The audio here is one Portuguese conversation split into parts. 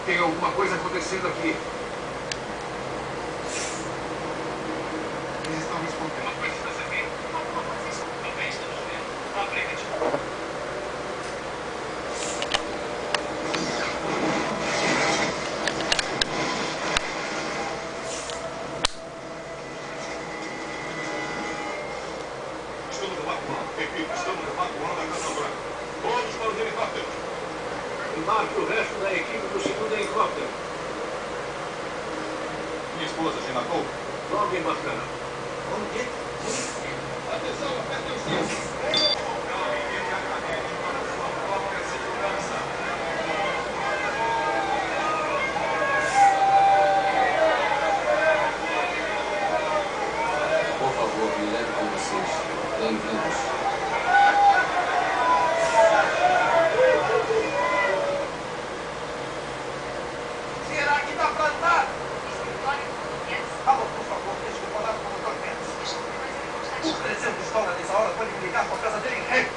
Tem alguma coisa acontecendo aqui. Eles estão respondendo. Uma coisa está servindo. Alguma coisa isso. Também estamos vendo. À frente. Estamos evacuando. Equipe, estamos evacuando a Casa Branca. Todos para os helicópteros. Embarque o resto da equipe do segundo helicóptero. Minha esposa se matou? Logo embarcará. Como que? Atenção, apertem os cintos. Por favor, me leve com vocês. Bem-vindos. Será que dá pra andar? Alô, por favor, deixe eu falar com o Dr. Pence. O 300 dólares nessa hora pode me ligar para a casa dele em rei.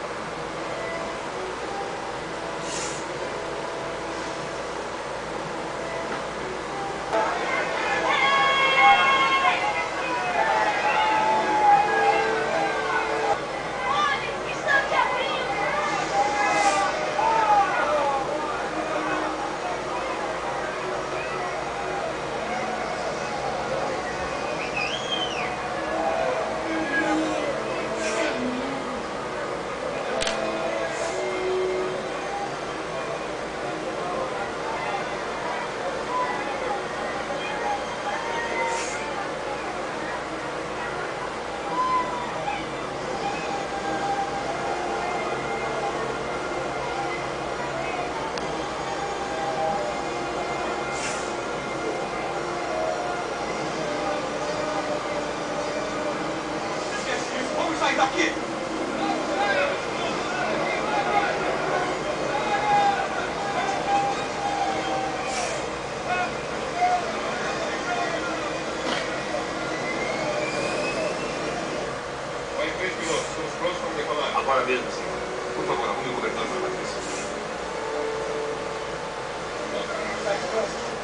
Vamos sair daqui! Vai em frente, piloto. Estamos prontos para decolar. Agora mesmo, senhor. Por favor, arrume o cobertor para a Patrícia.